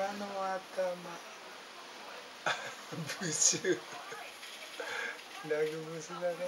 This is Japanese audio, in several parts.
の頭ブシュラグブスだな。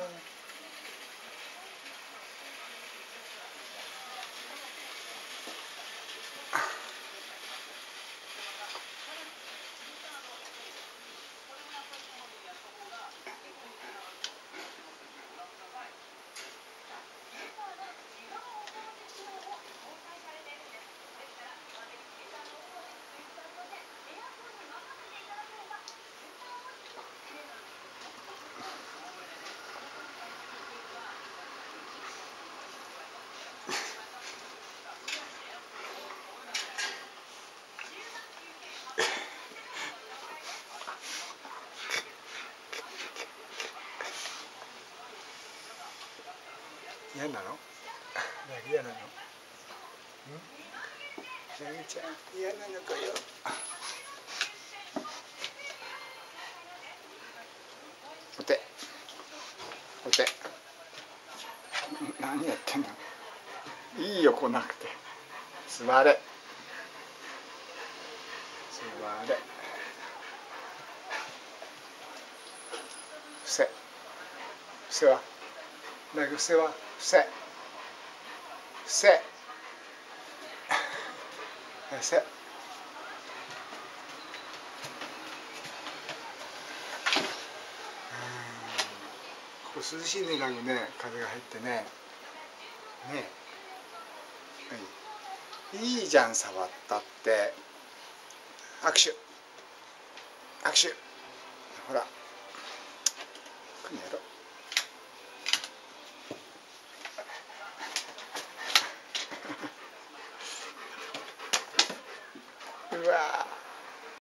嫌なの？嫌なの？ヤギちゃん嫌なのかよ。お手お手、何やってんの？いいよ来なくて。座れ座れ。伏せ伏せは伏せは伏せ伏せ伏せ。ここ涼しいね、ラグね、風が入ってね。ねえ、いいじゃん、触ったって。握手握手。ほら、この野郎。